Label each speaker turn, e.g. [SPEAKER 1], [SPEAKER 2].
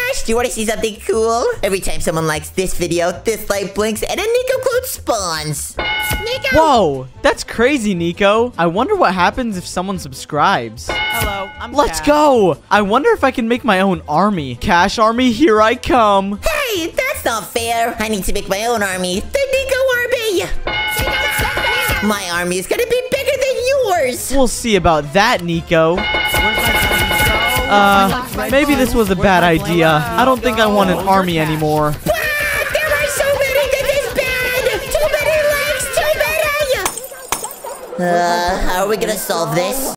[SPEAKER 1] gosh, do you want to see something cool? Every time someone likes this video, this light blinks and a Nico clone spawns. Nico!
[SPEAKER 2] Whoa, that's crazy, Nico. I wonder what happens if someone subscribes.
[SPEAKER 3] Hello, I'm
[SPEAKER 2] Let's
[SPEAKER 3] Cash.
[SPEAKER 2] go. I wonder if I can make my own army. Cash army, here I come.
[SPEAKER 1] Hey, that's not fair. I need to make my own army, the Nico army. My army is gonna be bigger than yours.
[SPEAKER 2] We'll see about that, Nico. Maybe this was a bad idea. I don't think I want an army anymore.
[SPEAKER 1] There are so many that is bad. Too many likes, too many. How are we gonna solve this?